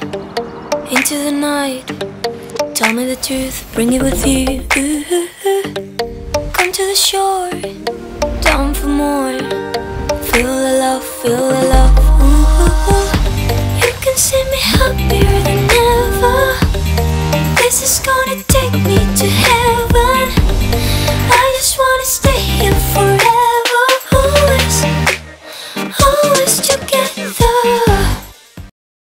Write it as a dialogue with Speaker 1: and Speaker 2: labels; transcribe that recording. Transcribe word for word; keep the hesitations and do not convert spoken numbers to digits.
Speaker 1: into the night. Tell me the truth, bring it with you. Come to the shore, down for more. Feel the love, feel the